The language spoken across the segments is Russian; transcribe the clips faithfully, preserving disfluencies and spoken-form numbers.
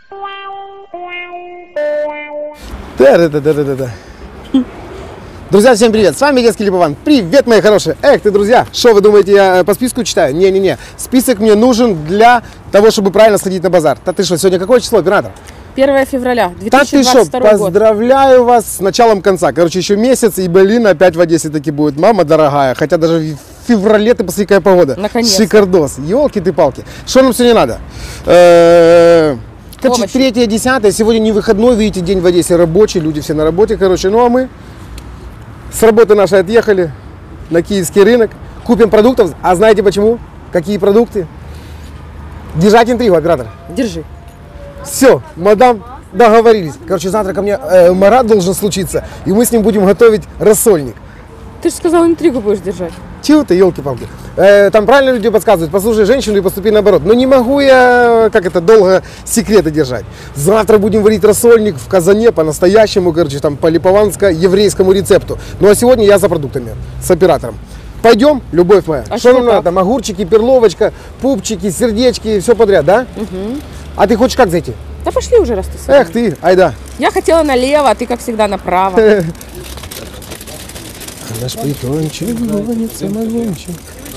Да-да-да-да-да-да. Друзья, всем привет! С вами Детский Липован. Привет, мои хорошие! Эх ты, друзья! Что вы думаете, я по списку читаю? Не-не-не. Список мне нужен для того, чтобы правильно сходить на базар. Да ты что, сегодня какое число, оператор? первое февраля две Да тысячи ты двадцать что, второй год. поздравляю вас с началом конца. Короче, еще месяц, и, блин, опять в Одессе таки будет. Мама дорогая. Хотя даже в феврале ты посмотри, какая погода. Наконец-то. Шикардос. Елки ты палки. Что нам сегодня надо? Э-э- Короче, Овощи. третье, десятое. Сегодня не выходной, видите, день в Одессе рабочий. Люди все на работе, короче. Ну, а мы с работы нашей отъехали на киевский рынок. Купим продуктов. А знаете почему? Какие продукты? Держать интригу, оператор. Держи. Все, мадам, договорились. Короче, завтра ко мне э, Марат должен случиться, и мы с ним будем готовить рассольник. Ты же сказал, интригу будешь держать. Чего ты, елки-палки? Э, там правильно люди подсказывают, послушай женщину и поступи наоборот. Но не могу я, как это, долго секреты держать. Завтра будем варить рассольник в казане по-настоящему, короче, там по липованско-еврейскому рецепту. Ну а сегодня я за продуктами, с оператором. Пойдем, любовь моя. А что что нам так? надо? Там огурчики, перловочка, пупчики, сердечки, все подряд, да? Угу. А ты хочешь как зайти? Да пошли уже, раз ты сам. Эх ты, айда. Я хотела налево, а ты, как всегда, направо. Наш притончик гонится на гончик.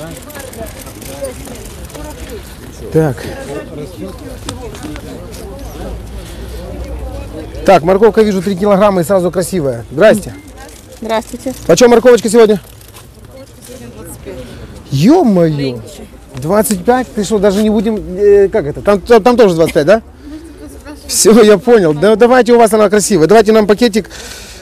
Так. Так, морковка, вижу, три килограмма и сразу красивая. Здрасте. Здравствуйте. Почем морковочка сегодня? Ё-моё. двадцать пять? Ты что, даже не будем... э, как это? Там, там, там тоже двадцать пять, да? Все, я понял. Да, давайте, у вас она красивая. Давайте нам пакетик.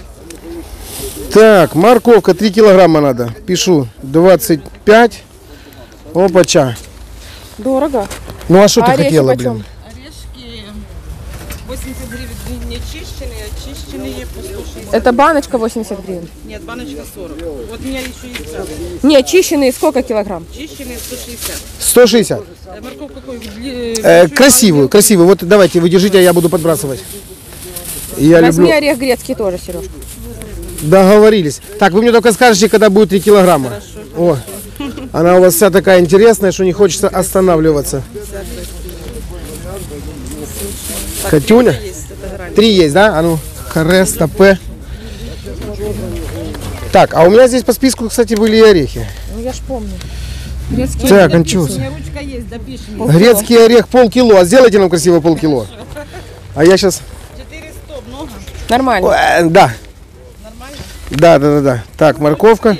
Так, морковка три килограмма надо. Пишу двадцать пять. Опача. Дорого. Ну а что ты А орешки хотела, почем? блин? Орешки восемьдесят гривен не чищенные, а чищенные по сто шестьдесят. Это баночка восемьдесят гривен. Нет, баночка сорок. Вот у меня еще есть целый. Не, чищенные сколько килограмм? Чищенные сто шестьдесят. сто шестьдесят. Э, Морковь какой? Дли- Э, большой, красивую, маленький. красивую. Вот давайте, вы держите, а я буду подбрасывать. Я Возьми люблю. орех грецкий тоже, Сережка. Договорились. Так, вы мне только скажете, когда будет три килограмма. О, она у вас вся такая интересная, что не хочется останавливаться. Катюня? Есть, это грань. Три есть, да? А ну, Хареста, П. Так, а у меня здесь по списку, кстати, были и орехи. Ну я ж помню. Грецкий Так, У анчоусы. меня ручка есть, допишем. Грецкий орех полкило. А сделайте нам красиво полкило. А я сейчас... четыреста много? Нормально. Э, да. Да, да, да, да. Так, морковка.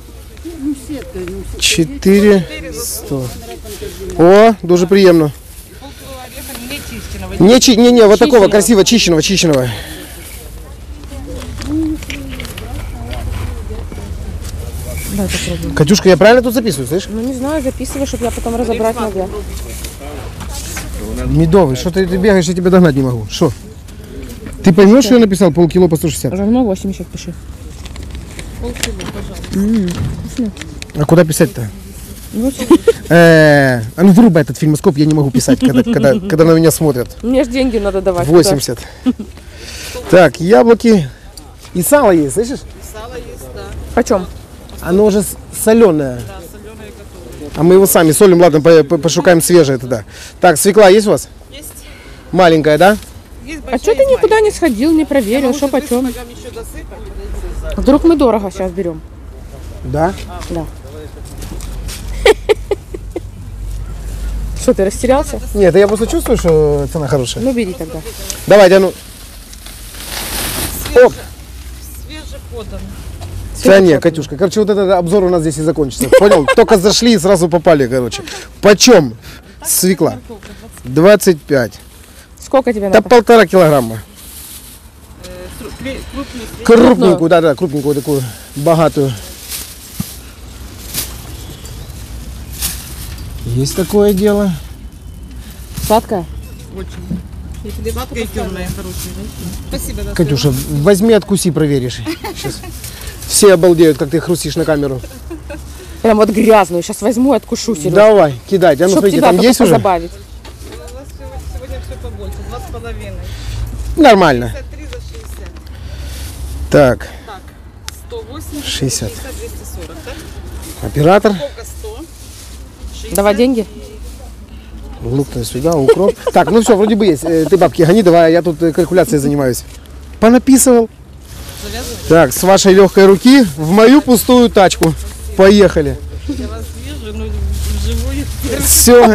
Четыре сто. О, дуже приємно. Полкило ореха не чищенного. Не, чи- не, не, вот такого Чищенного. красиво, чищенного, чищенного. Дай попробуем. Катюшка, я правильно тут записываю, слышишь? Ну не знаю, записывай, чтобы я потом разобрать могла. Медовый, что ты, ты бегаешь, я тебя догнать не могу. Что? Ты поймешь, что я написал полкило по сто шестьдесят? Равно восемьдесят пиши. А куда писать-то? Вот. Э, а ну вырубай этот фильмоскоп, я не могу писать, когда, когда, когда на меня смотрят. Мне же деньги надо давать. восемьдесят. Так, яблоки. И сало есть, слышишь? Сало есть, да. Почем? Оно уже соленое. Да, соленые готовые. А мы его сами солим, ладно, по- по- пошукаем свежее тогда. Так, свекла есть у вас? Есть. Маленькая, да? Есть А большая, что ты есть никуда не сходил, не проверил, что маленькая. почем? Ногам еще досыпать. Вдруг мы дорого сейчас берем? Да. Да. Что, ты растерялся? Нет, я просто чувствую, что цена хорошая. Ну, бери тогда. Давайте, а ну. Оп. Свежеподан. Да не, Катюшка, короче, вот этот обзор у нас здесь и закончится. Понял? Только зашли и сразу попали, короче. Почем свекла? двадцать пять. Сколько тебе Да надо? полтора килограмма. Крупный, крупный. Крупненькую, да, да, крупненькую такую, богатую. Есть такое дело. Сладкая? Очень. Сладкая и темная, хорошая. Спасибо. Да, Катюша, возьми, откуси, проверишь. Сейчас. Все обалдеют, как ты хрустишь на камеру. Прям вот грязную. Сейчас возьму и откушу, Сереж. Давай, кидайте. А ну, Чтоб смотрите, тебя там только есть уже? позабавить. У нас сегодня все побольше. Два с половиной. Нормально. пятьдесят три за шестьдесят. Так, Так, сто восемьдесят, шестьдесят. шестьдесят, двести сорок, да? Оператор. Сколько сто? шестьдесят. Давай деньги. Лук-то сюда, укроп. Так, ну все, вроде бы есть. Э, Ты бабки гони, давай, а я тут э, калькуляцией занимаюсь. Понаписывал. Так, с вашей легкой руки в мою пустую тачку. Поехали. Я вас вижу, ну, вживую. Все.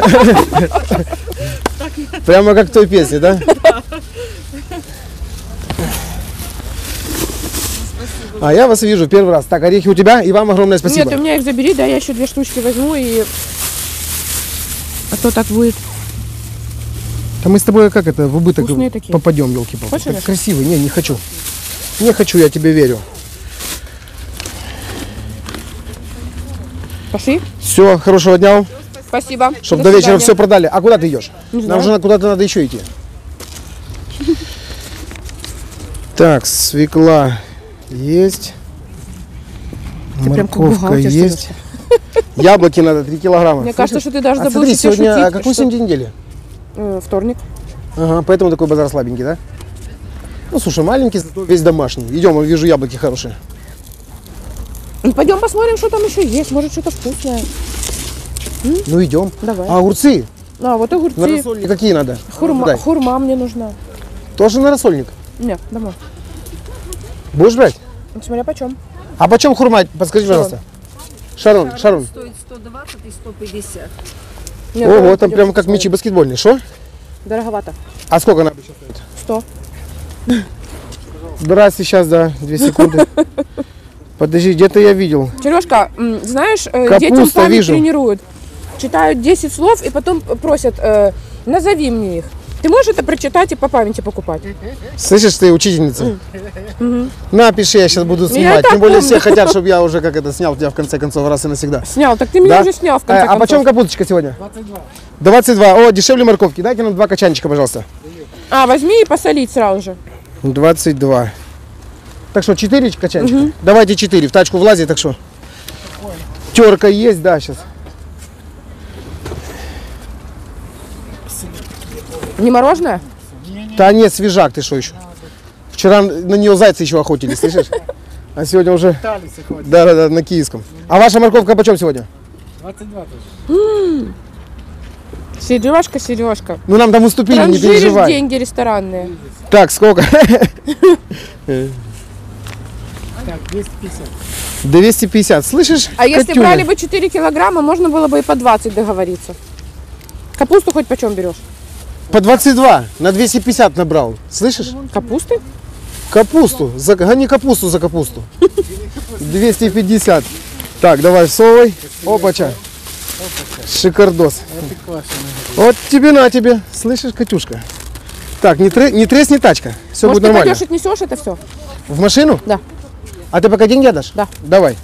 Прямо как в той песне, да? А я вас вижу первый раз. Так, орехи у тебя, и вам огромное спасибо. Нет, у меня их забери, да, я еще две штучки возьму и... А то так будет. Да мы с тобой как это, в убыток Вкусные такие. попадем, елки-палки. Хочешь? Так красивый, не, не хочу. Не хочу, я тебе верю. Пошли. Все, хорошего дня вам. Спасибо. Чтобы до, вечера все продали. А куда ты идешь? Не Нам знаю. же на- куда-то надо еще идти. Так, свекла есть. Ты прям как Морковка бухгалтер, есть. Яблоки надо, три килограмма. Мне кажется, что ты даже А забыл, смотри, что тебе сегодня, а шутить, какой что- сегодня день недели? Э, Вторник. Ага, поэтому такой базар слабенький, да? Ну, слушай, маленький, зато весь домашний. Идем, вижу яблоки хорошие. Ну, пойдем посмотрим, что там еще есть. Может, что-то вкусное. Ну, идем. Давай. А огурцы? А, вот На огурцы. рассольник какие надо? Хурма, Дай. хурма мне нужна. Тоже на рассольник? Нет, домой. Будешь брать? Ну, смотря почем. А почем хурма? Подскажи, пожалуйста. Шарон, Шарон. Стоит сто двадцать и сто пятьдесят. Нет, Ого, давай там пойдем прям как посмотрим. мячи баскетбольные. Что? Дороговато. А сколько она обычно стоит? Сто. Здрасте, сейчас, да, две секунды. Подожди, где-то я видел. Сережка, м, знаешь, э, Капуста детям память вижу. тренируют. Читают десять слов и потом просят, э, назови мне их. Ты можешь это прочитать и по памяти покупать? Слышишь, ты учительница? На, пиши, я сейчас буду Я снимать. и так Тем более помню. все хотят, чтобы я уже как это снял тебя в конце концов раз и навсегда. Снял. Так ты меня Да? уже снял в конце Э, А почем концов. капусточка сегодня? двадцать два. двадцать два. О, дешевле морковки. Дайте нам два качанчика, пожалуйста. А, возьми и посолить сразу же. двадцать два. Так что, четыре качанчика? Давайте четыре. В тачку влазит, так что. Терка есть, да, сейчас. Не мороженое? Да нет, свежак, ты что еще? Вчера на нее зайцы еще охотились, слышишь? А сегодня уже... Да, да, да, на киевском. А ваша морковка почем сегодня? Сережка, Сережка. Ну нам там уступили, не Транжиришь переживай. деньги ресторанные. Так, сколько? двести пятьдесят. Слышишь? А если Катюня? брали бы четыре килограмма, можно было бы и по двадцать договориться. Капусту хоть почем берешь? По двадцать два. На двести пятьдесят набрал. Слышишь? Капусты? Капусту. За... Гони капусту за капусту. двести пятьдесят. Так, давай всовывай. Опача. Шикардос. Вот тебе на тебе. Слышишь, Катюшка? Так, не, тре... не тресни тачка. Все Может, будет ты нормально. пойдешь отнесешь это все? В машину? Да. А ты пока деньги отдашь? Да. Давай.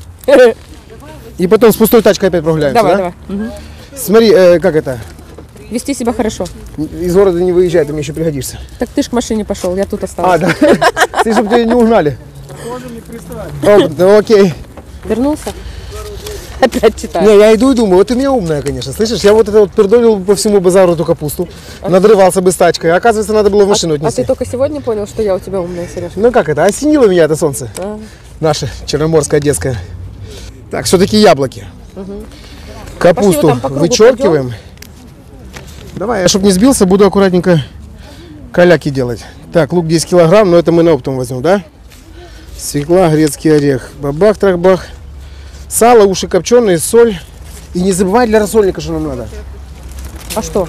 И потом с пустой тачкой опять прогуляемся, Давай, да? давай. Мгм. Смотри, э, как это? Вести себя хорошо. Из города не выезжай, ты мне еще пригодишься. Так ты ж к машине пошел, я тут А, осталась. да. Ты, чтобы тебя не угнали. О, да, окей. Вернулся? Опять читаю. Не, я иду и думаю, вот ты меня умная, конечно, слышишь? Я вот это вот пердолил по всему базару эту капусту, надрывался бы с тачкой, а оказывается, надо было в машину А ты отнести. только сегодня понял, что я у тебя умная, Сереж? Ну как это, осенило меня это солнце, А. наше черноморское, детское. Так, все-таки яблоки. Пошли Капусту вот там по кругу вычеркиваем. Давай, я чтобы не сбился, буду аккуратненько каляки делать. Так, лук десять килограмм, но это мы на оптом возьмем, да? Свекла, грецкий орех, бабах-трах-бах. Сало, уши копченые, соль. И не забывай для рассольника, что нам надо. А что?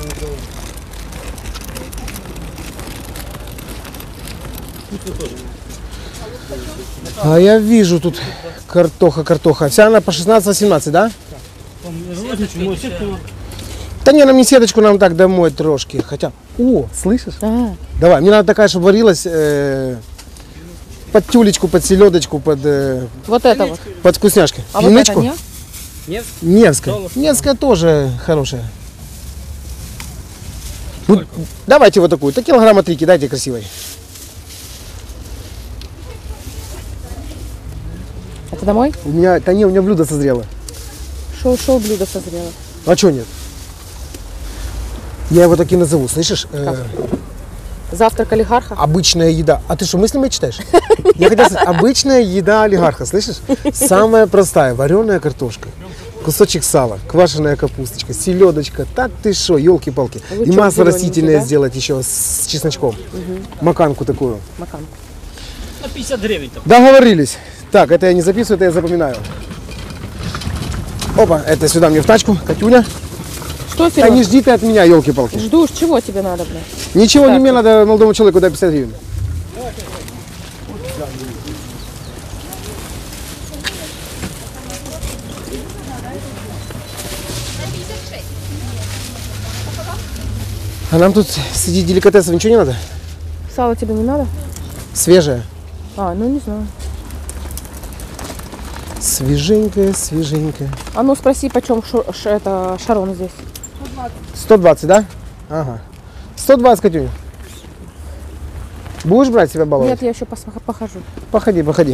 А я вижу тут картоха, картоха. Вся она по шестнадцать-семнадцать, да? Да не, нам не сеточку, нам так домой трошки. Хотя, о, слышишь? А, Давай, мне надо такая, чтобы варилась э, под тюлечку, под селедочку, под, э, вот это вот. под вкусняшки. А вот это Янычку? нет? Невская. Невская тоже хорошая. Ну, давайте вот такую. Так килограмма три кидайте красивой. Это домой? У меня, да не, у меня блюдо созрело. Шоу-шоу блюдо созрело. А что нет? Я его так и назову, слышишь? Э, Завтрак олигарха? обычная еда. А ты что, мысли мои читаешь? Я хотел сказать, обычная еда олигарха, слышишь? Самая простая, вареная картошка, Кусочек сала, квашеная капусточка, селедочка. Так ты шо, елки-палки. И Лучок масло зелененький, растительное да? сделать еще с чесночком. Маканку такую. Макан. На пятьдесят гривен там. Договорились. Так, это я не записываю, это я запоминаю. Опа, это сюда мне в тачку, Катюня. Что, Да не Сереж? жди ты от меня, елки-палки. Жду, чего тебе надо, блин? Ничего, не Так. мне надо молодому человеку дать пятьдесят гривен. А нам тут среди деликатесов ничего не надо? Сало тебе не надо? Свежее. А, ну не знаю. Свеженькое, свеженькое. А ну спроси, почем шо- ш- это Шарон здесь? сто двадцать, да? Ага. сто двадцать, Катюня. Будешь брать себя баловать? Нет, я еще пос- похожу. Походи, походи.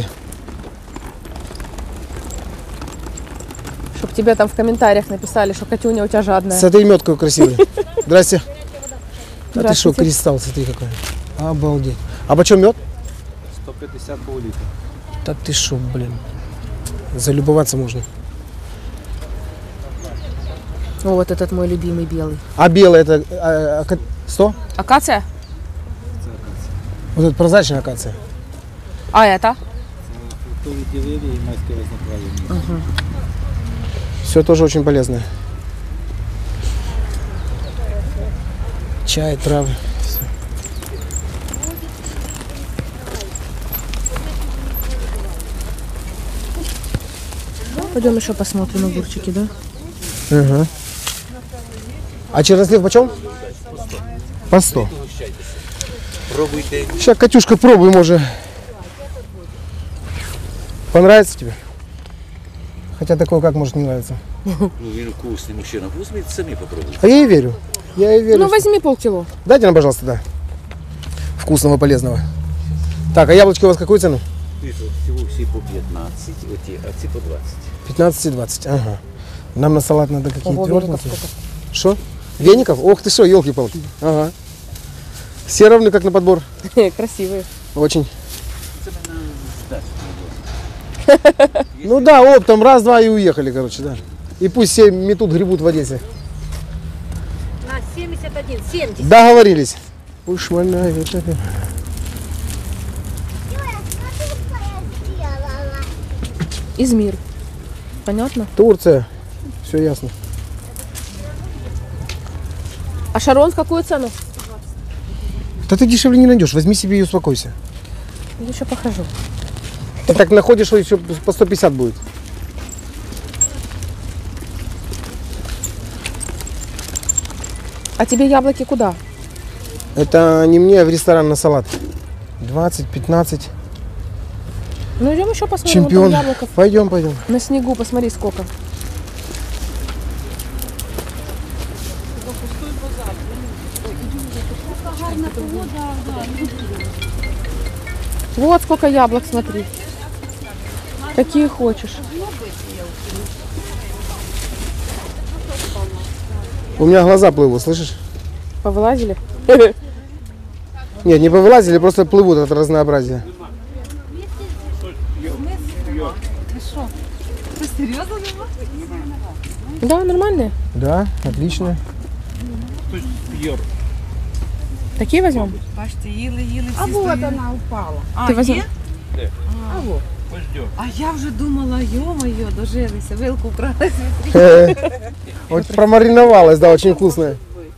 Чтоб тебе там в комментариях написали, что Катюня у тебя жадная. Смотри, мед какой красивый. Здрасте. А ты что, Здравствуйте. кристалл, смотри какой. Обалдеть. А почем мед? сто пятьдесят пол-литра. Да ты шо, блин. Залюбоваться можно. О, вот этот мой любимый белый. А белый это а, ака- сто? Акация? Вот это прозрачная акация. А это? Фруктовые деревья и майские разноплавные. Все тоже очень полезное. Чай, травы. Всё. Пойдем еще посмотрим огурчики, да? Ага. А чернослив почем? По сто. Пробуйте. Сейчас, Катюшка, пробуй, может. Понравится тебе? Хотя такое как может не нравиться. Ну, він вкусний мужчина. Возьмите самі попробуйте. А я ей верю. Я ей верю. Ну возьми полкило. Дайте нам, пожалуйста, да. Вкусного, полезного. Так, а яблочки у вас какую цену? Дивіться, от всього всі по п'ятнадцять, оті, а ці по двадцять. пятнадцать и двадцать. Ага. Нам на салат надо какие Ого, тверденькие. веников сколько. Что? Веников? Ох ты что, елки-палки. Ага. Все равны как на подбор. Красивые. Очень. Ну да, оптом раз-два и уехали, короче, да. И пусть все метут, гребут в Одессе. На семьдесят один, семьдесят. Договорились. Уж вольная, это- Измир. Понятно? Турция. Все ясно. А Шарон в какую цену? Да ты дешевле не найдешь. Возьми себе и успокойся. Я еще похожу. Ты так находишь, что еще по сто пятьдесят будет. А тебе яблоки куда? Это не мне, а в ресторан на салат. двадцать, пятнадцать. Ну идем еще посмотрим. Вон Чемпион. там яблоков. Пойдем, пойдем. На снегу, посмотри сколько. Вот сколько яблок, смотри. Какие хочешь. У меня глаза плывут, слышишь? Повылазили? Нет, не повылазили, просто плывут от разнообразия. Да, нормальные. Да, отлично. Такие возьмем? Бачите, їли, їли, всі А вот стоять. она упала. А, Ти возьми. є? А я вже думала, йо-моє, дожилися, вилку вкрали. Вот промариновалась, да, очень вкусная.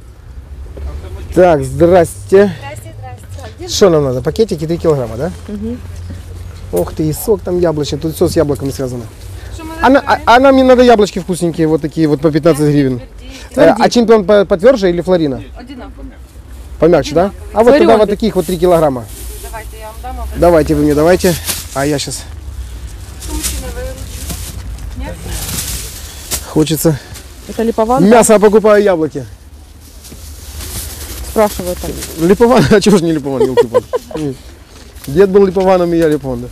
Так, здрасте. Что нам надо? Пакетики три килограмма, да? Ох ты, и сок там яблочный. Тут все с яблоками связано. А, на- а- а нам не надо яблочки вкусненькие, вот такие вот по пятнадцать гривен. Э, а чемпион по- потверже или флорина? Помягче, да? А вот Флорион туда вот ведь. таких вот три килограмма. Давайте я вам дам, а ви Давайте вы мне давайте. А я сейчас. Хочется. Это липован? Мясо покупаю, яблоки. Спрашивают там. Липован, а чего ж не Липован, елки-палки? Дед был Липованом, и я Липон, да.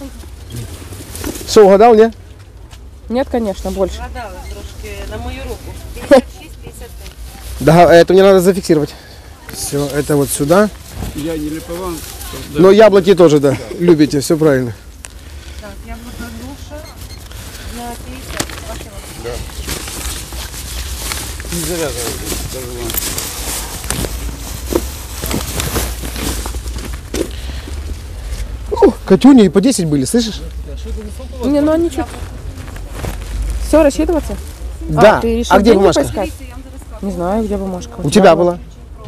Что, угадал, не? Нет, конечно, больше. вгадали трошки на мою руку. Да, это мне надо зафиксировать. Все, это вот сюда. Я не липован. Но яблоки тоже, да, любите, все правильно. Так, яблука груша на пятьдесят. Не завязывайте, скажу вам. Ух, Катюня и по десять были, слышишь? Не, ну они чуть... Все, рассчитываться? Да. А, ты решил А где деньги бумажка? поискать? Не знаю, где бумажка. У тебя была?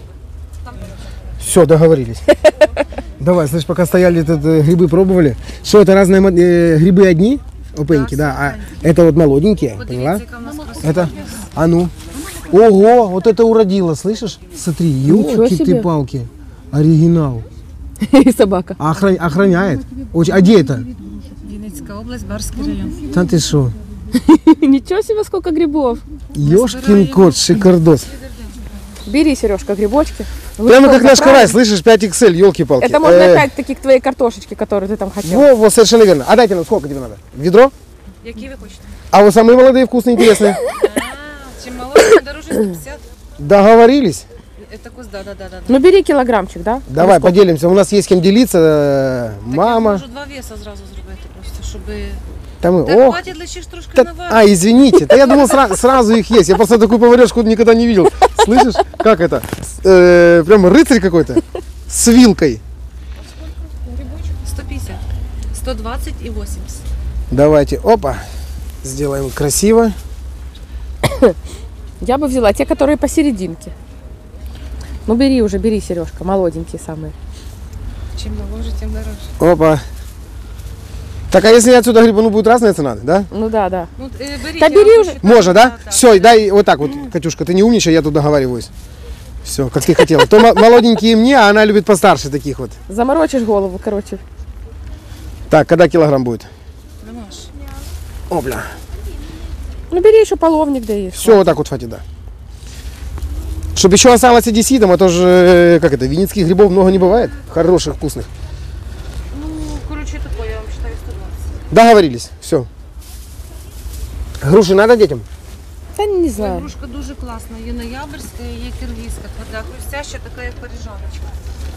Все, договорились. Давай, слышь, пока стояли, тут э, грибы пробовали. Что, это разные мо- э, грибы одни? Опеньки, да. А это вот молоденькие, поняла? Это, а ну. Ого, вот это уродило, слышишь? Смотри, Ничего елки ты себе. палки. Оригинал. И собака. А охран- охраняет? Очень. А где это? Вінницька область, Барський район. Да ты шо? Ничего себе, сколько грибов. Ёшкин кот, шикардос. Бери, Сережка, грибочки. Прямо как Лучком наш карась, заправим. слышишь, пять икс эль, елки-палки. Это можно опять таки к твоей картошечке, которую ты там хотел. Во, во, совершенно верно. А дайте нам, сколько тебе надо? Ведро? Які ви хочете? А вы самые молодые, вкусные, интересные? А, чим молодше, дороже сто п'ятдесят. Договорились? Это кус, да, да, да, да. Ну бери килограммчик, да? Давай поделимся. У нас есть кем делиться. э, Я Мама. можу два веса зразу зробити просто, щоб... Там мы. Та Ох. хватить лише ж трошки та- наварити. А, извините. Да я думал, сра- сразу их есть. Я просто такую поварешку никогда не видел. Слышишь? Как это? С- э, Прям рыцарь какой-то. С вилкой. сто п'ятдесят, сто двадцять і вісімдесят. Давайте. Опа. Сделаем красиво. Я бы взяла те, которые посерединке. Ну бери уже, бери, Сережка, молоденькие самые. Чим моложе, тим дороже. Опа. Так, а если я отсюда грибу, ну будет разная цена, да? Ну да, да. Ну, е, беріть, Та я бери вам уже. посчитаю. Можно, да? Да, да. Все, дай вот так вот, Катюшка, ты не умничай, я тут договариваюсь. Все, как ты хотела. То мо- молоденькие мне, а она любит постарше таких вот. Заморочишь голову, короче. Так, когда килограмм будет? Ромаш. Опля. Ну бери еще половник, да есть. Все, вот так вот хватит, да. Чтобы еще осталось одесситом, а то же, э, как это, винницких грибов много не бывает. Хороших, вкусных. Ну, коротше, такое, я вам считаю сто двадцять. Договорились, все. Груши надо детям? Да не знаю. Игрушка дуже класна. Є ноябрьська, є киргизька, тверда, хрустяща, така як парижаночка.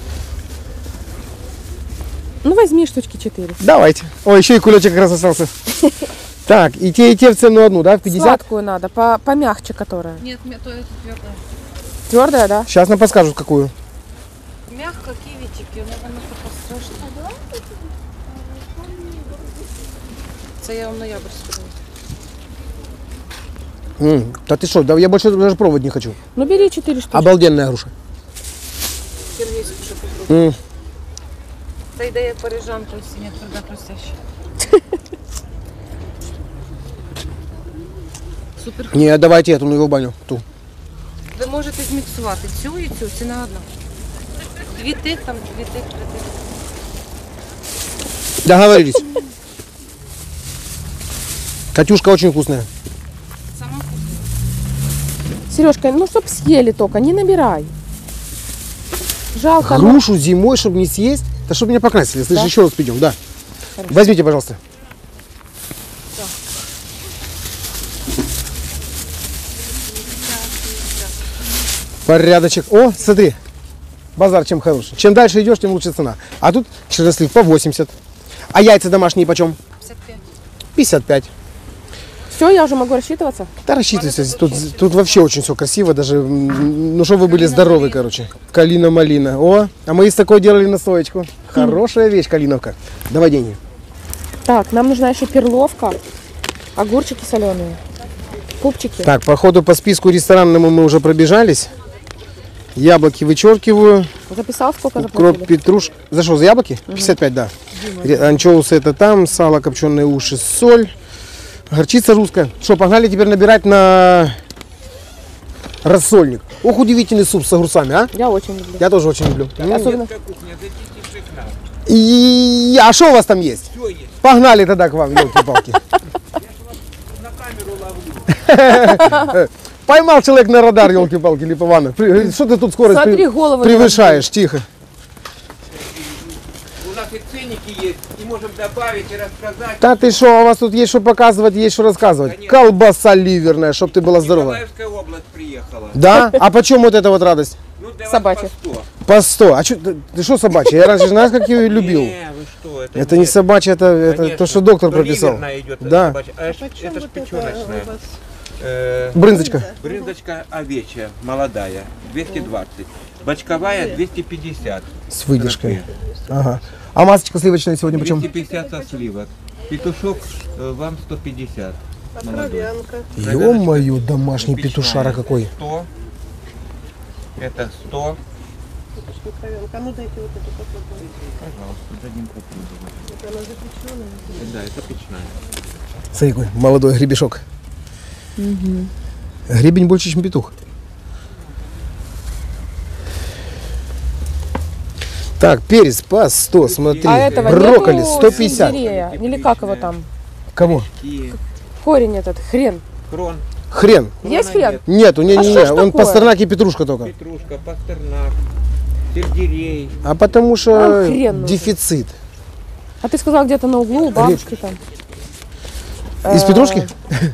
Ну возьми штучки четыре. Давайте. Ой, еще и кулечек как раз остался. Так, и те, и те в цену одну, да, в пятьдесят? Сладкую надо, по помягче которая. Нет, мне то это твердая. Твердая, да? Сейчас нам подскажут, какую. Мягко ківітики, воно воно таке страшне. Це я вам ноябрьську даю. М, да ты что, да я больше даже пробовать не хочу. Ну бери четыре штуки. Обалденная груша. Киргизьку ще попробую. М, Це йде як парижанка, ось не тверда хрустяща. Супер. Не, давайте эту, ну его в баню. Ту. Ви можете зміксувати цю і цю, ціна одна. Дві тих, там дві тих, три тих. Договорились. Катюшка очень вкусная. Сама Сережка, ну чтоб съели только, не набирай. Жалко. ну. Грушу зимой, чтобы не съесть, да чтобы меня покрасили. Слышь, Да? еще раз придем, да. Возьмите, пожалуйста. Порядочек. О, смотри. Базар чем хороший. Чем дальше идешь, тем лучше цена. А тут чернослив по восемьдесят. А яйца домашние почем? п'ятдесят п'ять. пятьдесят пять. Все, я уже могу рассчитываться. Да рассчитывайся, тут, тут вообще очень все красиво, даже, м, ну, чтобы вы были здоровы, короче. Калина-малина. О, а мы из такой делали настоечку. Хорошая вещь, калиновка. Давай деньги. Так, нам нужна еще перловка, огурчики соленые, пупчики. Так, по ходу по списку ресторанному мы уже пробежались. Яблоки вычеркиваю. Записал, сколько Укроп, заплатили? петруш. За что, за яблоки? пятьдесят пять, да. Ре- Анчоусы это там, сало, копченые уши, соль. Горчица русская. Что, погнали теперь набирать на рассольник. Ох, удивительный суп с огурцами, а? Я очень люблю. Я тоже очень люблю. М. Особенно. И... А что у вас там есть? Погнали тогда к вам, елки-палки. Поймал человек на радар, елки-палки, Липована. При- Что ты тут скорость Смотри, пре- голову не превышаешь? Тихо. У нас и ценники есть, и можем добавить и рассказать. Да ты что, у вас тут есть что показывать, есть что рассказывать. Конечно. Колбаса ливерная, чтоб ты была здорова. Николаевская область приехала. Да? А почем вот эта вот радость? Ну, для вас Собачья. по сто. По сто. А чё, ты, ты что собачья? Я раньше знаешь, как ее любил? Не, вы что, это, Это не собачья, это, это Конечно. то, что доктор То прописал. ливерная идет, Да. собачья. А это, это ж печеночная. Э, Брынзочка. брынзочка овечья, молодая, двести двадцать. Бочковая двести пятьдесят. С выдержкой. Ага. А масочка сливочная сегодня почем? двести пятьдесят со сливок. Петушок э, вам сто пятьдесят. Молодой. Ё-моё, домашний петушара какой. сто. Это сто. Пожалуйста, дадим попробовать. Это она запеченная? Да, это печная. Смотри, какой молодой гребешок. Угу. Гребень больше, чем петух. Так, перец по сто, смотри. А этого брокколи нету сто пятьдесят. сельдерея? Или как его там? Кого? И Корень этот, хрен. крон. Хрен. Есть хрен? Нету, не, А не, что не. ж Он такое? пастернак и петрушка только. Петрушка, пастернак, сельдерей. А потому что А, хрен нужен. дефицит. А ты сказал где-то на углу у бабушки там. Из Э, петрушки?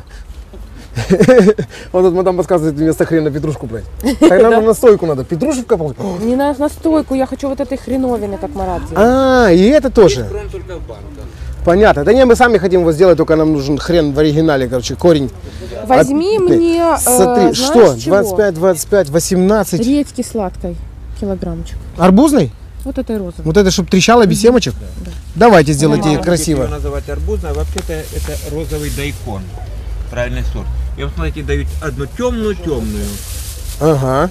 Вот тут мадам подсказывает вместо хрена петрушку брать. Тогда нам настойку надо. Петрушку вкопал. Не на настойку, я хочу вот этой хреновины, как Марат делает. А, и это тоже. Крон только в банках. Понятно. Да не, мы сами хотим его сделать, только нам нужен хрен в оригинале, короче, корень. Возьми От- мне, э, Смотри, знаешь что? чего? двадцать пять, двадцать пять, восемнадцать. Редьки сладкой, килограммчик. Арбузный? Вот этой розовой. Вот это, чтобы трещало без семечек? Давайте сделайте Нормально. красиво. Ее называть арбузной, а вообще-то это розовый дайкон. Правильный сорт. И вот смотрите, дают одну темную-темную. Ага.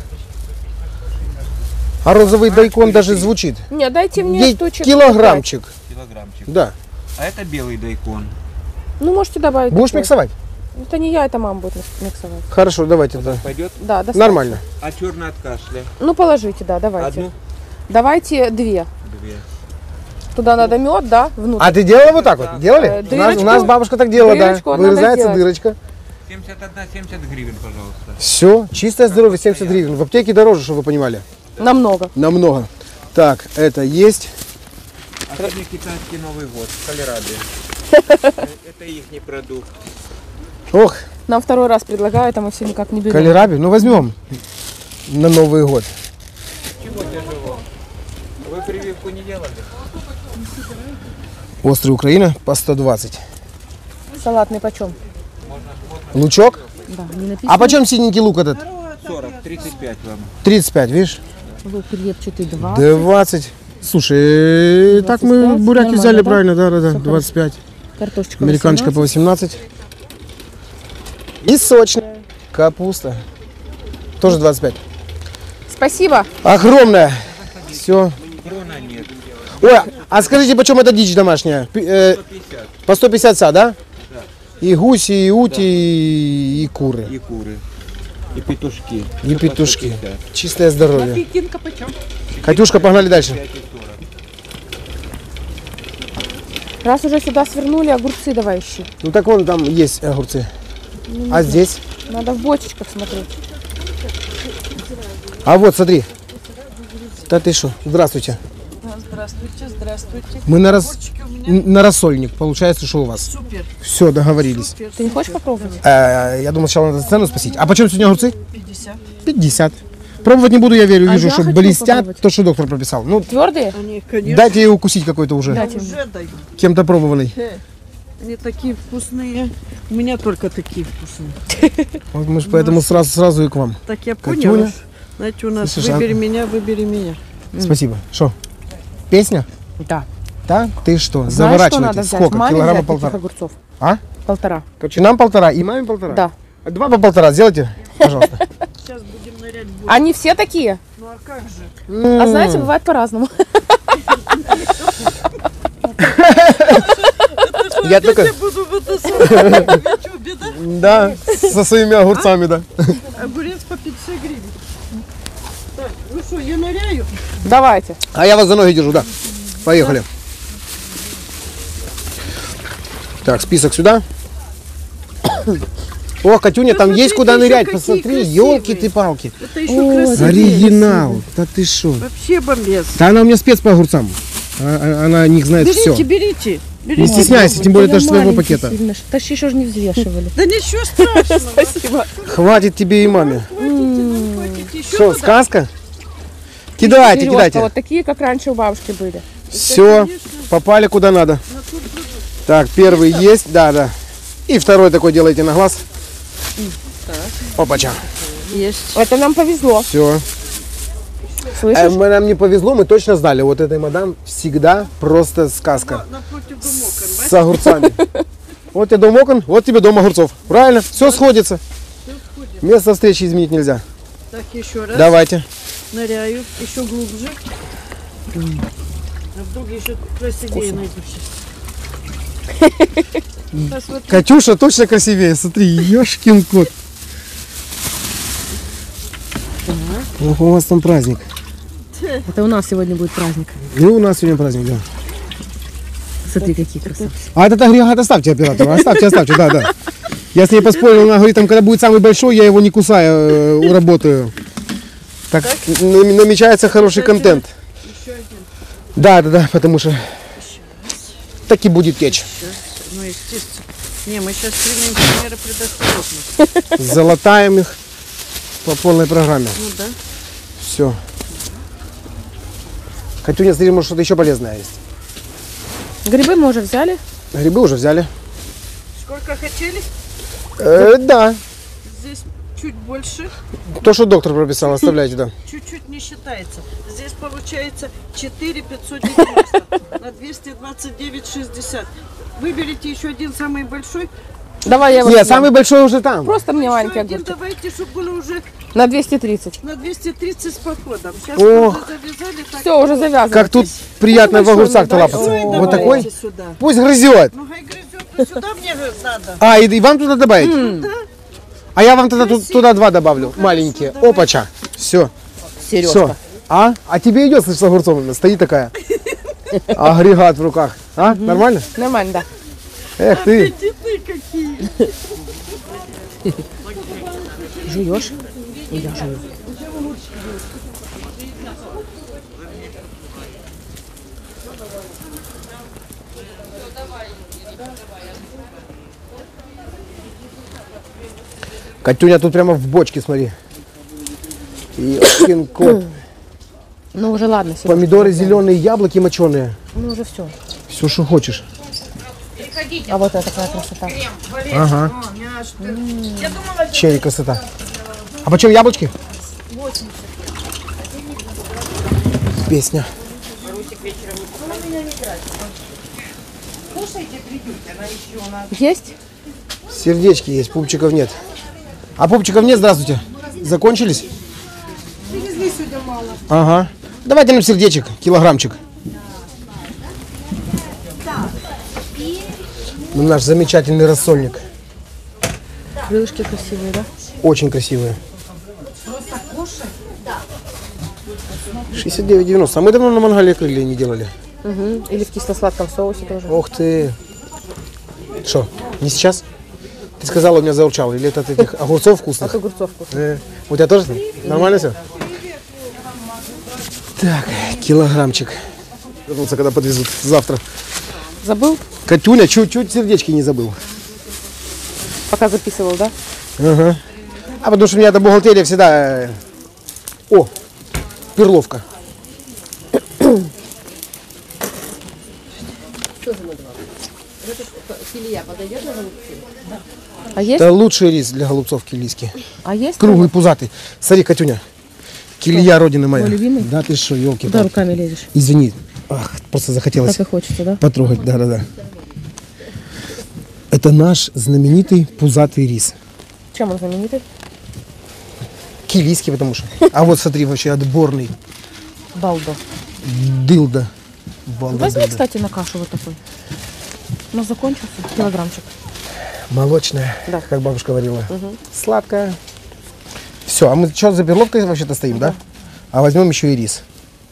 А розовый дайкон даже звучит. Не, дайте мне Ей штучек. килограммчик. Килограммчик. Да. А это белый дайкон. пять. Ну, можете добавить. Будешь такой. миксовать? Это не я, это мама будет микс- миксовать. Хорошо, давайте тогда. Пойдет? Да, достаточно. Нормально. А черный от кашля? Ну, положите, да, давайте. Одну? Давайте две. Две. Туда надо мед, да, внутрь. А ты делала вот так вот? Делали? Э, У нас, у дырочку- нас бабушка так делала, да. дырочку вот надо Вырезается сделать. дырочка. семьдесят одна семьдесят гривен, пожалуйста. Все, чистое здоровье, семьдесят гривен. В аптеке дороже, чтобы вы понимали. Намного. Намного. Так, это есть. А сегодня китайский Новый год в Колорадо. Это их продукт. Ох, Нам второй раз предлагают, а мы все никак не берем. кальраби. Ну возьмем на Новый год. Чего тяжело? Вы прививку не делали? Острый Украина по сто двадцать. Салатный почем? Лучок. Да, не написано. А почем синенький лук этот? сорок, тридцать пять вам. тридцать пять, видишь? Лук репчатый двадцать. двадцать. Слушай, так мы двадцать пять, буряки нормально, взяли, да? правильно, да, да, да, Всё двадцать пять. Картошечка Американочка по восемнадцать. восемнадцать. И сочная капуста. Тоже двадцать пять. Спасибо. Огромная. Все. Крона нет. Ой, а скажите, почем эта дичь домашняя? Пи- э, сто пятьдесят. по сто пятьдесят ся, да? И гуси, и ути, и, и куры. И куры. И петушки. И Всё по петушки. сто пятьдесят. Чистое здоровье. Пекинка почем? Катюшка, погнали дальше. пять и сорок. Раз уже сюда свернули, огурцы давай ищи. Ну так вон там есть огурцы. А здесь? Надо в бочечках смотреть. А вот, смотри. Да ты что? Здравствуйте. Здравствуйте, здравствуйте. Мы на, рас... н- на рассольник. Получается, что у вас? Супер. Все, договорились. Ты не хочешь попробовать? Э, я думал, сначала надо цену спросить. А почем сегодня огурцы? пятьдесят. пятьдесят. Пробовать не буду, я верю. А Вижу, я что хочу блестят. попробовать. То, что доктор прописал. Ну, Твердые? Они, конечно, дайте ей укусить какой-то уже. Дайте. уже дают. Кем-то пробованный. Они такие вкусные. У меня только такие вкусные. Вот мы ж поэтому сразу, сразу и к вам. Так я Катюня? поняла. Знаете, у нас Слушай, а- выбери меня, выбери меня. Спасибо. Что? Песня? Да. Да? Ты что? Знаешь, что Заворачивайте. надо взять? Сколько? Маме Килограмма взять таких полтора. огурцов. А? Полтора. Короче, нам полтора и маме полтора? Да. Два по полтора сделайте, пожалуйста. Сейчас будем нырять в воду. Они все такие. Ну а как же? А знаете, бывает по-разному. Я только... Я буду в это самое. В Ютубе, да? Да, со своими огурцами, да. Огурец по пятьдесят гривен. Так, ну что, я ныряю? Давайте. А я вас за ноги держу, да. Поехали. Так, список сюда. О, Катюня, там Посмотрите есть куда еще нырять. какие Посмотри, красивые. елки ты палки. Это еще красивее. Оригинал. Да ты что? Вообще бомбез. Да она у меня спец по огурцам. А- а- Она о них знает Берите, все. берите. Не Берите. стесняйся, тем более это же своего пакета. Тащи, еще же не взвешивали. Да ничего страшного. Спасибо. Хватит тебе и маме. Хватит, еще Что, туда. сказка? Кидайте, Сережка, кидайте. вот такие, как раньше у бабушки были. Все, попали куда надо. Так, первый есть, да, да. И второй такой делайте на глаз. Опача. Есть. Это нам повезло. Все. Слышишь? Э, нам не повезло, мы точно знали. Вот этой мадам всегда просто сказка. Напротив домокон, С огурцами. Вот тебе дом окон, вот тебе дом огурцов. Правильно? Все сходится. Место встречи изменить нельзя. Так, еще раз. Давайте. Ныряю, еще глубже. А вдруг еще красивее найду сейчас. Посмотри. Катюша точно красивее. Смотри, ёшкин кот. Ох, у вас там праздник. Это у нас сегодня будет праздник. Ну, у нас сегодня праздник, да. Смотри, какие красавцы. А это агрегат оставьте оператору. Оставьте, оставьте, да, да. Я с ней поспорил, она говорит, там, когда будет самый большой, я его не кусаю, э, уработаю. Так, нам- намечается хороший контент. Да, да, да, потому что так и будет течь. Ну, естественно. Не, мы сейчас примем меры предосторожности. Залатаем их по полной программе. Ну да. Все. Катюня, смотри, может что-то еще полезное есть. Грибы мы уже взяли. Грибы уже взяли. Сколько хотели? Э, да. Здесь чуть больше, То, что доктор прописал, оставляйте, да. чуть-чуть не считается. Здесь получается четыре пятьсот девяносто на двести двадцать девять шестьдесят. Выберите еще один самый большой. Давай я его Нет, съем. самый большой уже там. Просто мне Еще маленький один огурчик. давайте, чтобы было уже На двести тридцать. на двести тридцать с подходом. Сейчас Ох. уже завязали. Так, Все, уже завязано. Как тут приятно в большой огурцах-то мне, да? лапаться. Ой, Вот давайте такой. сюда. Пусть грызет. Ну, хай грызет, ну, сюда мне надо. А, и, и вам туда добавить? А я вам тогда тут- туда два добавлю. Маленькие. Опача. Все. Сережка. Все. А? А тебе идет, слышь, с огурцом именно. Стоит такая. Агрегат в руках. А? Нормально? Нормально, да. Эх ты. Аппетитные какие. Жуешь? И я жую. Катюня тут прямо в бочке, смотри. Ёшкин кот. Ну уже ладно, Сережа. Помидоры зеленые, яблоки моченые. Ну уже все. Все, что хочешь. А вот это такая красота. Ага. Чей красота. А почем яблочки? восемьдесят. Песня. Есть? Сердечки есть, пупчиков нет. А пупчиков нет, здравствуйте. Закончились? Привезли сюда мало. Ага. Давайте нам сердечек, килограммчик. Ну, наш замечательный рассольник. Крылышки красивые, да? Очень красивые. шестьдесят девять девяносто. А мы давно на мангале крылья не делали. Угу. Или в кисло-сладком соусе тоже. Ох ты. Что, не сейчас? Ты сказала, у меня заурчало. Или это от этих огурцов вкусных? От огурцов вкусно. Э, у тебя тоже нормально все? Так, килограммчик. Вернуться, когда подвезут завтра. Забыл? Катюня чуть-чуть сердечки не забыл. Пока записывал, да? Ага. А потому что у меня эта бухгалтерия всегда... э, О, перловка. А есть? Это лучший рис для голубцов килийский. А есть? Круглый, пузатый. Смотри, Катюня. Килия родины моя. Мой любимый? Да ты что, елки. Куда руками лезешь? Извини. Ах, просто захотелось Так и хочется, да? потрогать. Да, да, да. Это наш знаменитый пузатый рис. Чем он знаменитый? Килийский, потому что. А вот смотри, вообще отборный. Балдо. Дылда. Балда Возьми, дылда. кстати, на кашу вот такой. У нас закончился килограммчик. Молочная, Да. как бабушка говорила. Сладкая. Все, а мы что за перловкой вообще-то стоим, да? А возьмем еще и рис.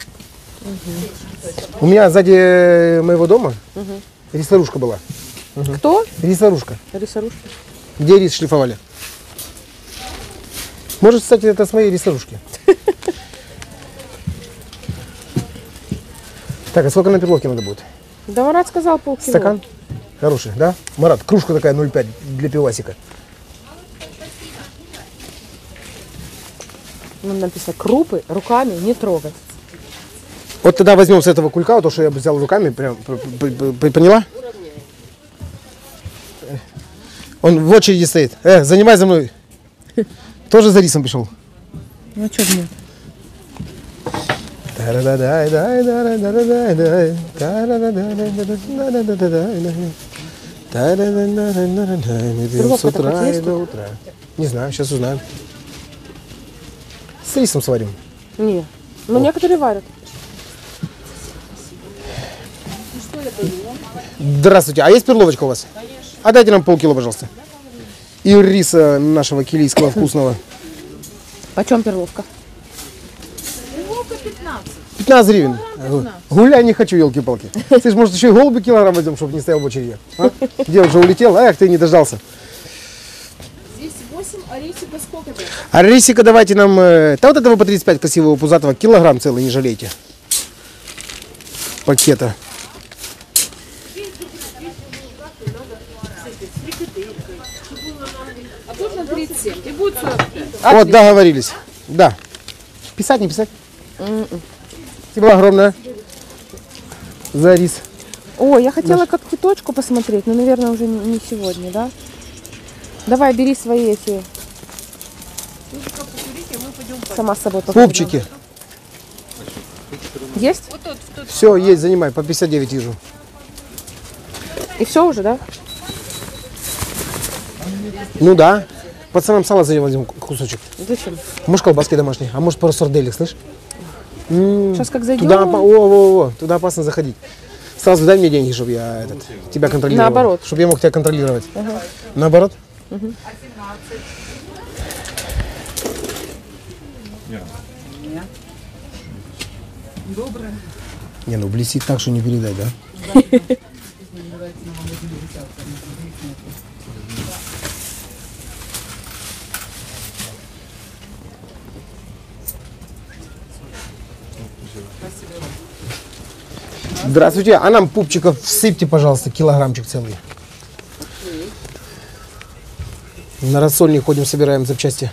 У меня сзади моего дома рисорушка была. Кто? Рисорушка. Рисорушка. Где рис шлифовали? Может, кстати, это с моей рисорушки. Так, а сколько на перловке надо будет? Да, Марат сказал полкило. Стакан? Хороший, да? Марат, кружка такая ноль пять для пивасика. Ну, написано, крупы руками не трогать. Вот тогда возьмем с этого кулька, то, что я взял руками, прям, п- п- п- поняла? Он в очереди стоит. Э, занимай за мной. Тоже за рисом пришел. Ну, а что нет? С утра и до утра. Не знаю, сейчас узнаем. С рисом сварим. Не. Ну, некоторые варят. Здравствуйте. А есть перловочка у вас? Конечно. А дайте нам полкило, пожалуйста. И риса нашего килийского вкусного. Почем перловка? пятнадцать гривен. Гуляй не хочу, елки-палки. Ты же, может, еще и голуби килограмм возьмем, чтобы не стоял в очереди. А? Где уже улетел? Эх, ты не дождался. Здесь восемь, а рисика сколько? А рисика давайте нам... э, Да вот этого по тридцать пять красивого пузатого. Килограмм целый, не жалейте. Пакета. А тут на тридцать семь. И будет сорок пять. Вот, договорились. Да. Писать, не писать? Спасибо огромное за рис. О, я хотела как киточку посмотреть, но, наверное, уже не, не сегодня, да? Давай, бери свои эти. Сама с собой походу. Пупчики. Есть? Все, есть, занимай. По пятьдесят девять вижу. И все уже, да? Ну да. Пацанам сало возьмем кусочек. Зачем? Может, колбаски домашние, а может, пару сарделек, слышь? Сейчас как зайдем. Туда, опа- о, о, о, туда опасно заходить. Сразу дай мне деньги, чтобы я этот, тебя контролировал. Наоборот. Чтобы я мог тебя контролировать. Наоборот? Не, ну блестит так, что не передай, да? Здравствуйте, а нам пупчиков всыпьте, пожалуйста, килограммчик целый. На рассольник ходим, собираем запчасти.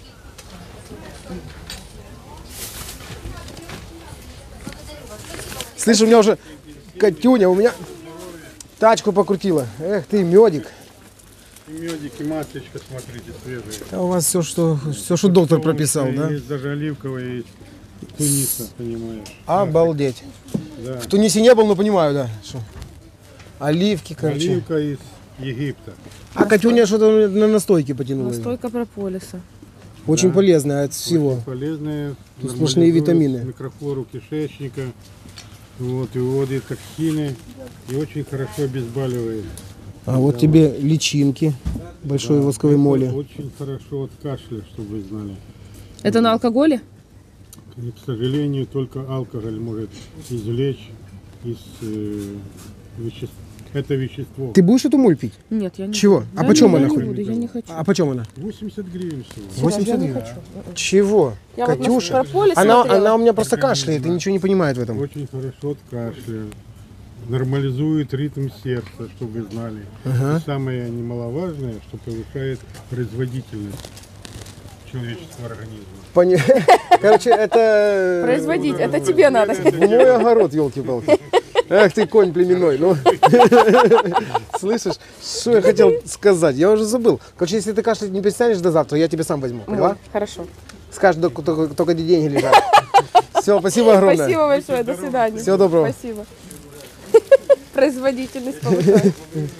Слышь, у меня уже Катюня, у меня тачку покрутила. Эх ты, медик. Медик и маслечко, смотрите, свежие. А у вас все, что, все, что доктор прописал, да? Есть даже оливковое, есть Туниса, понимаешь. Обалдеть. Да. В Тунисе не был, но понимаю, да. Что? Оливки, короче. Оливка из Египта. А Катюня что-то на настойке потянула. Настойка прополиса. Очень Да. полезная от всего. Очень полезные. Тут сплошные нормализует витамины. Микрофлору кишечника. Вот, и выводит токсины. И очень хорошо обезболивает. А вот тебе личинки большой Да, восковой это моли. Очень хорошо от кашля, чтобы вы знали. Это на алкоголе? И, к сожалению, только алкоголь может извлечь из э, веществ. Это вещество. Ты будешь эту моль пить? Нет, я не Чего? Да А почем не, она я не хоть? буду, я не хочу. А почем она? восемьдесят гривен всего. восемьдесят я не гривен. хочу. Чего? Я вот на Катюша? прополис она, смотрела. она у меня просто кашляет и ничего не понимает в этом. Очень хорошо от кашля. Нормализует ритм сердца, чтобы вы знали. Ага. И самое немаловажное, что повышает производительность человеческого организма. Пони- Короче, это Производить, это тебе надо. мой огород, елки-палки. Ах ты, конь племенной. Ну. Слышишь, что я хотел сказать? Я уже забыл. Короче, если ты кашлять не перестанешь до завтра, я тебе сам возьму. Поняла? Хорошо. Скажешь, только, только, только где деньги лежат. Все, спасибо огромное. Спасибо большое, до свидания. Всего доброго. Спасибо. Производительность повышает.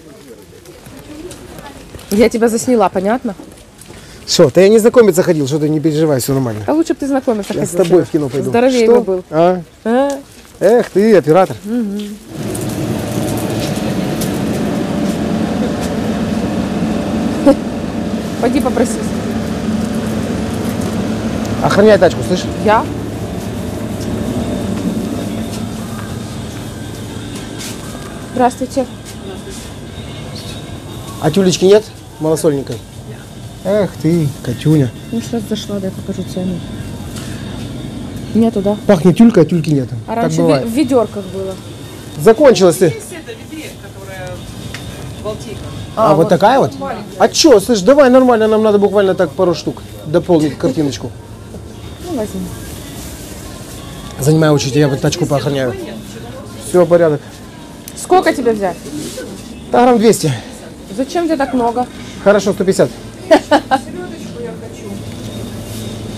Я тебя засняла, понятно? Что, ты я не знакомиться ходил, что ты не переживай, все нормально. А лучше бы ты знакомился. Я с ходил. тобой в кино пойду. Здоровее Что? бы был. А? А? Эх ты, оператор. Пойди попросись. Охраняй тачку, слышишь? Я? Здравствуйте. А тюлечки нет? Малосольненькой? Эх ты, Катюня. Ну, сейчас зашла, дай покажу цену. Нету, да? Пахнет тюлька, а тюльки нет. А Так раньше в бывает. в ведерках было. Закончилось ты. А, вот такая вот? А чё, слышь, давай нормально, нам надо буквально так пару штук дополнить картиночку. Ну, возьми. Занимай очередь, я вот тачку поохраняю. Все, порядок. Сколько тебе взять? Да, грамм двести. Зачем тебе так много? Хорошо, сто пятьдесят.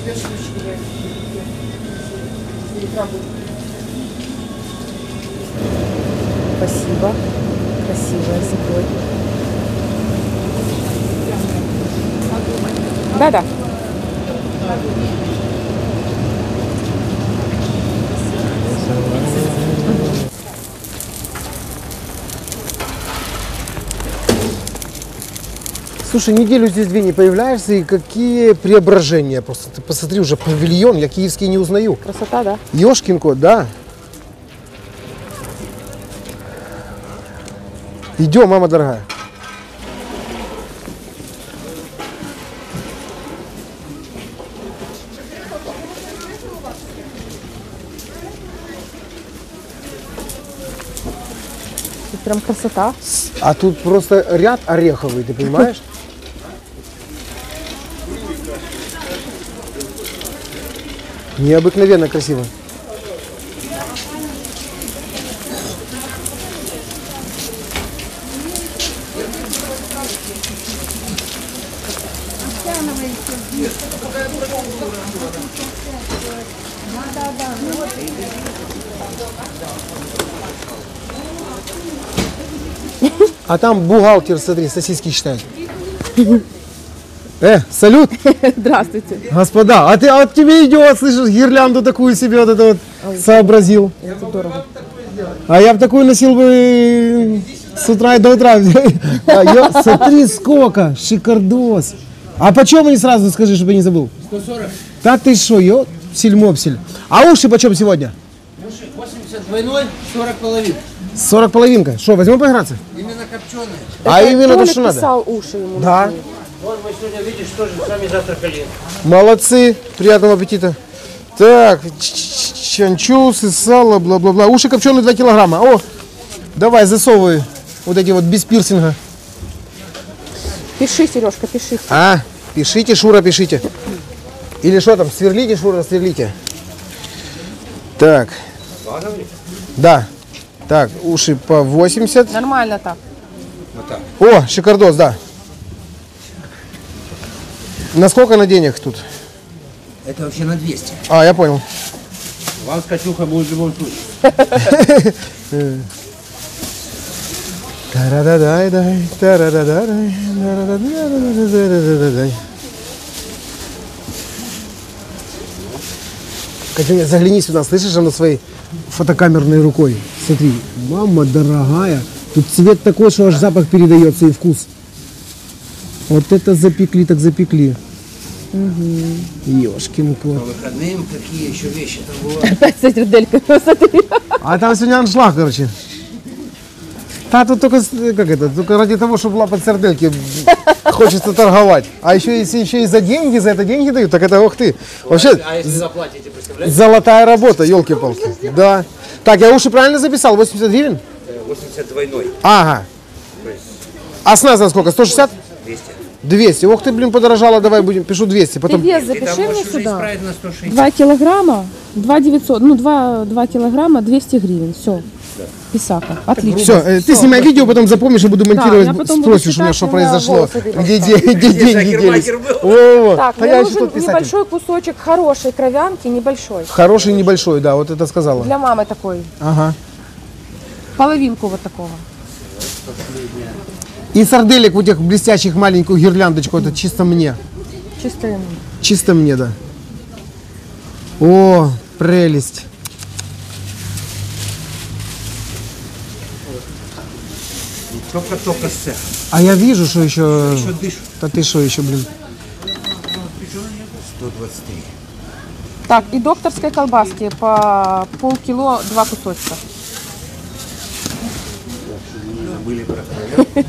Спасибо. Красивая с икрой. Да-да. Слушай, неделю здесь две не появляешься, и какие преображения. Просто ты посмотри, уже павильон, я киевский не узнаю. Красота, да? Ёшкин кот, да. Идем, мама дорогая. Тут прям красота. А тут просто ряд ореховый, ты понимаешь? Необыкновенно красиво. А там бухгалтер, смотри, сосиски считает. Э, салют, Здравствуйте. господа. А ты, а вот тебе идет, слышишь, гирлянду такую себе вот это вот сообразил. Это дорого. А я бы такую носил бы с утра и до утра. А я- смотри, сколько, шикардос. А почем они сразу, скажи, чтобы я не забыл? сто сорок. Да ты шо, ё, сельмопсель. А уши почем сегодня? Уши восемьдесят двойной, сорок половин. сорок половинка. Что, возьмем поиграться? Именно копченые. А именно то, Толик что надо. писал уши ему. Да. Вон мы сегодня, видишь, тоже сами завтракали. Молодцы, приятного аппетита. Так, ч- чанчусы, сало, бла-бла-бла. Уши копченые два килограмма. О, давай, засовывай вот эти вот без пирсинга. Пиши, Сережка, пиши. А, пишите, Шура, пишите. Или что там, сверлите, Шура, сверлите. Так. Да. Так, уши по восемьдесят. Нормально так. О, шикардос, да. На сколько на денег тут? Это вообще на двести. А, я понял. Вам с Катюха будет в любом случае. Тарададай-дай, тарададай, тарададай. Катюня, загляни сюда, слышишь, она своей фотокамерной рукой. Смотри, мама дорогая. Тут цвет такой, что аж запах передается и вкус. Вот это запекли, так запекли. Ёшкин По кот. выходным какие еще вещи там бывают. Опять с этим смотри. А там сегодня аншлаг, короче. Да, тут только, с- как это, только ради того, чтобы лапать сардельки, хочется торговать. А еще если еще и за деньги, за это деньги дают, так это ох ты. Вообще, А если заплатите, представляете? золотая работа, елки-палки. Да. Так, я уши правильно записал? восемьдесят гривен? восемьдесят двойной. Ага. А с нас на сколько? сто шестьдесят? двести. двести. Ох ты, блин, подорожала, давай будем, пишу двести. Ты Потом... вес Ты запиши там мне можешь уже сюда. исправить на сто шестьдесят. два килограмма, два девятьсот, ну два, два килограмма, двести гривен, все. Писака, отлично. Все, ты снимай видео, потом запомнишь и буду монтировать, я потом буду спросишь у меня, считать, что у меня произошло, волосы видно. где, де- где деньги Шахер-махер делись. был. Во-во. Так, А мне я еще нужен тут писатель. небольшой кусочек хорошей кровянки, небольшой. Хороший, небольшой, да, вот это сказала. Для мамы такой. Ага. Половинку вот такого. И сарделек вот этих блестящих, маленькую гирляндочку, это чисто мне. Чисто ему. Чисто мне, да. О, прелесть. Только-только с цеха. А я вижу, что еще... Еще дышит. Да ты что еще, блин? сто двадцать три. Так, и докторской колбаски по полкило, два кусочка. Забыли про кровь.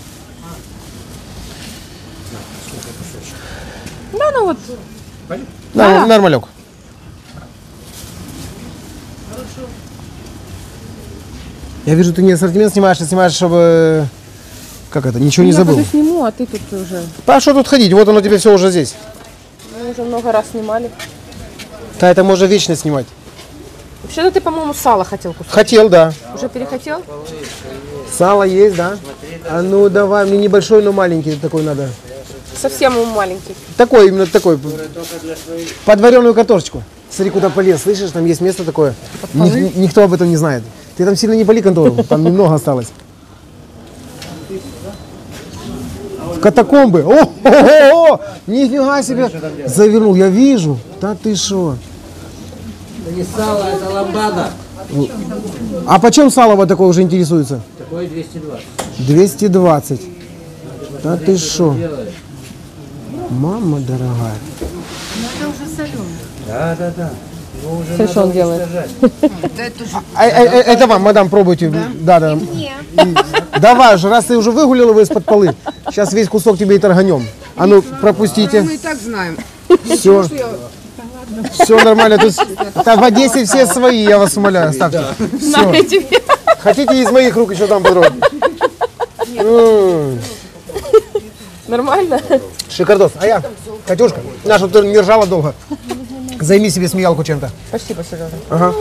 Да, ну вот. Да, Да. нормалек. Я вижу, ты не ассортимент снимаешь, а снимаешь, чтобы... Как это, ничего не я забыл. пойду сниму, а ты тут уже. А что тут ходить? Вот оно тебе все уже здесь. Мы уже много раз снимали. Да, это можно вечно снимать. Вообще-то ты, по-моему, сало хотел кусок. Хотел, да. Уже перехотел? Сало есть, да? А ну давай, мне небольшой, но маленький такой надо. Совсем он маленький. Такой, именно такой. Подваренную картошечку. Смотри, куда полез, слышишь, там есть место такое. Ни- никто об этом не знает. Ты там сильно не поли контору, там немного осталось. В катакомбы. О, о, о, о, нифига себе. Завернул, я вижу. Да ты шо? Это не сало, это ламбада. А почем сало вот такое уже интересуется? Такое двести двадцать. двести двадцать. Да ты шо? Мама дорогая. Да, да, да. Его уже Смотри, что он делает. А, а, а, это вам, мадам, пробуйте. Да, да. Давай же, раз ты уже выгулил его из-под полы, сейчас весь кусок тебе и торганем. А ну, пропустите. Мы и так знаем. Все. Все нормально. Тут, там в Одессе все свои, я вас умоляю, ставьте. На тебе. Хотите из моих рук еще там подробно? М, Нормально? Шикардос. А я, Катюшка, на, чтобы ты не ржала долго. Займи себе смеялку чем-то. Спасибо, Сережа. Ага.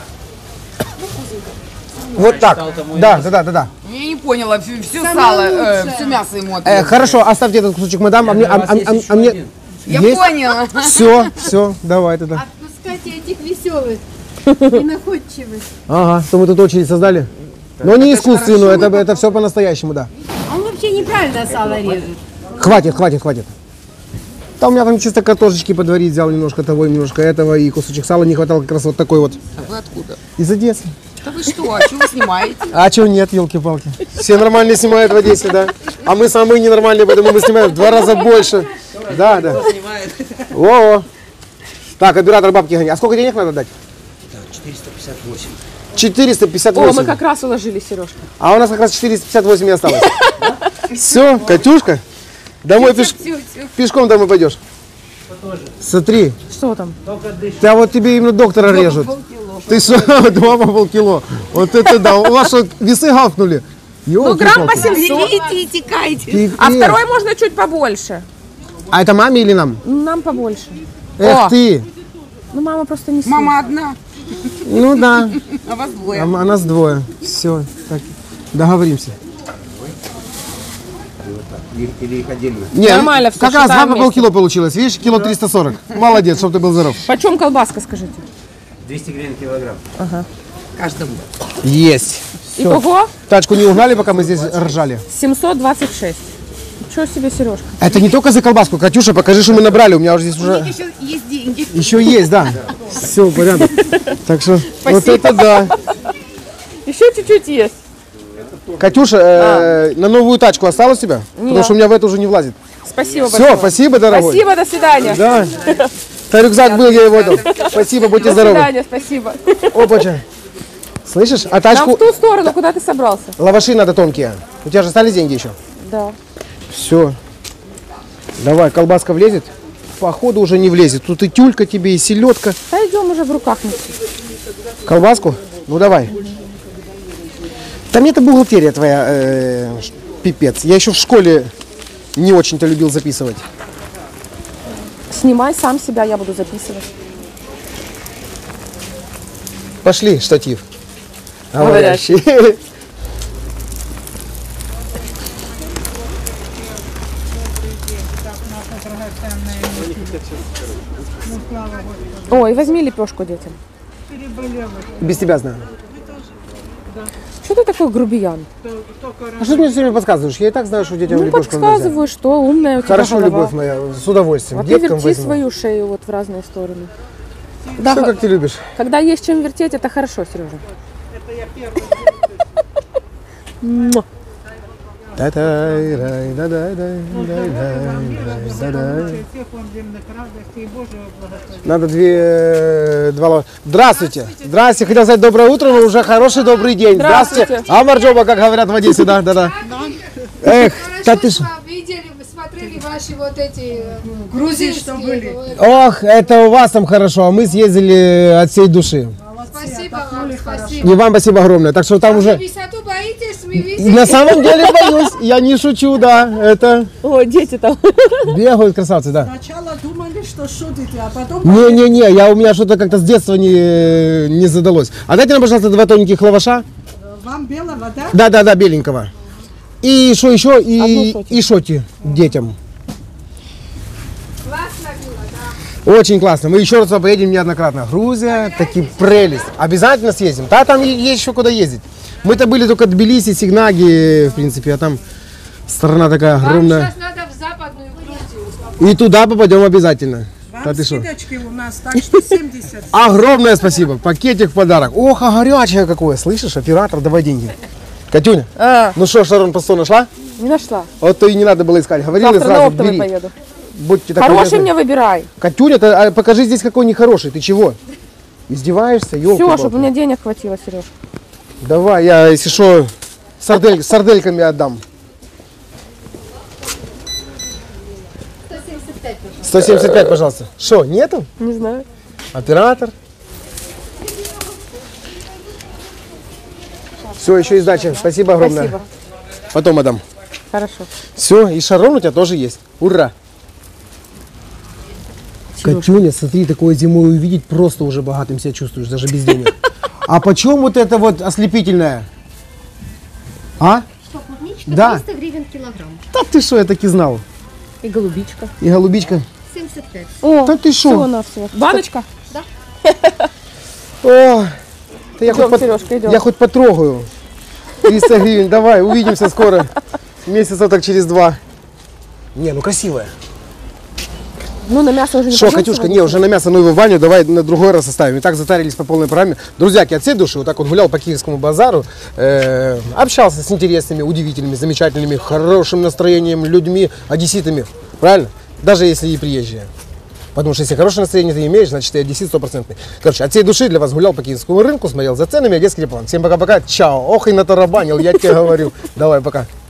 Вот так. Да, да, да, да, да. Я не поняла, все сало, э, все мясо ему Э, отрезали. хорошо, оставьте этот кусочек, мадам. А мне, а, а- а- а мне... Я Есть? поняла. Все, все, давай тогда. Отпускайте этих веселых и находчивых. Ага, что мы тут очередь создали. Но не искусственную, это, это все по-настоящему, да. Он вообще неправильно сало режет. Хватит, хватит, хватит. Там у меня там чисто картошечки подварить, взял немножко того, немножко этого, и кусочек сала не хватало как раз вот такой вот. А вы откуда? Из Одессы. Да вы что, а что вы снимаете? А чего нет, елки-палки? Все нормальные снимают в Одессе, да? А мы самые ненормальные, поэтому мы снимаем в два раза больше. Да, да. О-о. Так, оператор бабки гони. А сколько денег надо дать? четыреста пятьдесят восемь. четыреста пятьдесят О, мы восемь. как раз уложились, Сережка. А у нас как раз четыреста пятьдесят восемь и осталось. Все, Катюшка, домой пеш... пешком домой пойдешь. Смотри, Что там? да вот тебе именно доктора режут. Ты что, два по полкило. Вот это да, у вас что, весы гавкнули? Ну, грамм по Ёлки-палки. семьсот. Идите и текайте. Пипец. А второй можно чуть побольше. А это маме или нам? Нам побольше. Эх О. ты. Ну, мама просто не съест. Мама одна, Ну да, а вас двое. а, а нас двое. Все, так, договоримся. Или их отдельно. Не, Нормально всё, как раз два считаем по вместе. полкило получилось. Видишь, кило триста сорок. Молодец, чтобы ты был здоров. Почем колбаска, скажите? двести гривен килограмм. Каждому. Есть. Всё. Итого Тачку не угнали, пока мы здесь ржали. семьсот двадцать шесть. Чего себе, Сережка? Это не только за колбаску. Катюша, покажи, что мы набрали. У меня уже здесь уже... Еще есть деньги. Еще есть, да. Все, порядок. Так что, вот это да. Еще чуть-чуть есть. Катюша, э, на новую тачку осталось у тебя? Потому что у меня в эту уже не влазит. Спасибо Все, большое. спасибо, дорогой. Спасибо, до свидания. Да. Та рюкзак был, я его отдал. Спасибо, будьте До здоровы. свидания, спасибо. Опача. Слышишь? А Нам тачку... в ту сторону, куда ты собрался? Лаваши надо тонкие. У тебя же остались деньги еще? Да. Все. Давай, колбаска влезет? Походу уже не влезет. Тут и тюлька тебе, и селедка. Да идем уже в руках. Колбаску? Ну давай. Да мне это бухгалтерия твоя, э, ш- пипец. Я еще в школе не очень-то любил записывать. Снимай сам себя, я буду записывать. Пошли, штатив. Говорящий. Говорящий. Ой, возьми лепешку детям. Без тебя знаю. Что ты такой грубиян? А что ты мне все время подсказываешь? Я и так знаю, что детям Ну, лепешку нельзя. подсказываю, что умная у тебя Хорошо, голова. любовь моя, с удовольствием. Вот ты Деткам верти возьму. свою шею вот в разные стороны. Да, Все, как ты любишь. когда есть чем вертеть, это хорошо, Сережа. Муа. Дай-дай, дай, дай-дай, дай, дай, дай, дай. Надо две, э, два ло- Здравствуйте. Здравствуйте. Хотел сказать доброе утро, но уже хороший добрый день. Здравствуйте. А Марджоба, как говорят в Одессе, да, да, да. Эх, да ты ж- Видели, мы смотрели ваши вот эти Грузии, что были. Ох, это у вас там хорошо, а мы съездили от всей души. Спасибо вам, спасибо. И вам спасибо огромное. Так что там уже... Высоту боитесь, мы видим. На самом деле боюсь, я не шучу, да. Это Ой, дети там. бегают красавцы, да. Сначала думали, что шутите, а потом... Не-не-не, я у меня что-то как-то с детства не, не задалось. А дайте нам, пожалуйста, два тоненьких лаваша. Вам белого, да? Да-да-да, беленького. И что еще? Одну И, шоти. и шоти детям. Очень классно. Мы еще раз туда поедем неоднократно. Грузия, таки прелесть. Обязательно съездим. Да, там е- есть еще куда ездить. Мы-то были только в Тбилиси, Сигнаги, в принципе, а там страна такая огромная. надо в Западную Грузию. И туда попадем обязательно. Вам Да ты шо? скидочки у нас, так что семьдесят. Огромное спасибо. Пакетик в подарок. Ох, а горячее какое. Слышишь, оператор, давай деньги. Катюня, А, ну что, Шарон, по сто нашла? не нашла. Вот то и не надо было искать. Говорила Завтра на сразу, оптовый бери. поеду. Будьте так Хороший любезны. мне выбирай. Катюня, ты, а, покажи здесь какой нехороший. Ты чего? Издеваешься? Все, Ёлки-палки. чтобы у меня денег хватило, Сереж. Давай, я, если что, сардель, сардельками отдам. сто семьдесят пять, пожалуйста. Что, нету? Не знаю. Оператор. Все, еще и сдача. Спасибо огромное. Спасибо. Потом отдам. Хорошо. Все, и Шарон у тебя тоже есть. Ура! Катюня, смотри, такое зимой увидеть, просто уже богатым себя чувствуешь, даже без денег. А почем вот это вот ослепительное? А? Что, клубничка? Да. триста гривен килограмм. Да ты что, я так и знал. И голубичка. И голубичка. семьдесят пять. О, Да ты всего шо? на все. Баночка? О, да я, Идем, хоть пот- Сережка, идем. я хоть потрогаю. триста гривен, давай, увидимся скоро. Месяца так через два. Не, ну красивая. Ну, на мясо уже не Что, пойдем Катюшка, сегодня? не, уже на мясо, ну его в баню, давай на другой раз оставим. И так затарились по полной программе. Друзьяки, от всей души, вот так вот гулял по Киевскому базару, э, общался с интересными, удивительными, замечательными, хорошим настроением людьми, одесситами. Правильно? Даже если и приезжие. Потому что если хорошее настроение ты имеешь, значит ты одессит стопроцентный. Короче, от всей души для вас гулял по Киевскому рынку, смотрел за ценами, одесский план. Всем пока-пока, чао. Ох и натарабанил, я тебе говорю. Давай, пока.